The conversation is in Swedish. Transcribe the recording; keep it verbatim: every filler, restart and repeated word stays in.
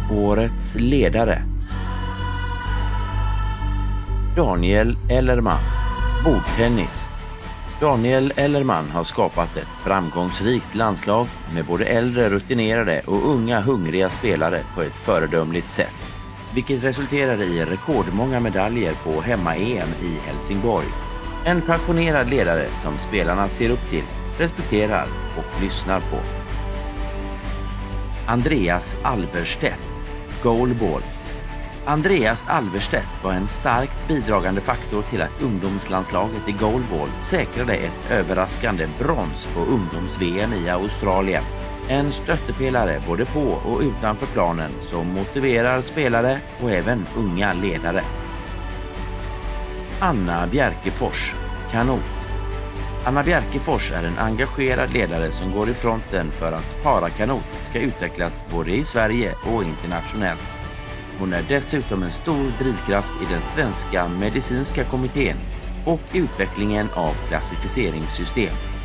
Årets ledare. Daniel Ellerman. Bordtennis. Daniel Ellerman har skapat ett framgångsrikt landslag med både äldre rutinerade och unga hungriga spelare på ett föredömligt sätt, vilket resulterar i rekordmånga medaljer på hemma-E M i Helsingborg. En passionerad ledare som spelarna ser upp till, respekterar och lyssnar på. Andreas Alverstedt. Goalball. Andreas Alverstedt var en starkt bidragande faktor till att ungdomslandslaget i goalball säkrade ett överraskande brons på ungdoms-V M i Australien. En stöttepelare både på och utanför planen som motiverar spelare och även unga ledare. Anna Bjerkefors. Kanot. Anna Bjerkefors är en engagerad ledare som går i fronten för att parakanot ska utvecklas både i Sverige och internationellt. Hon är dessutom en stor drivkraft i den svenska medicinska kommittén och utvecklingen av klassificeringssystem.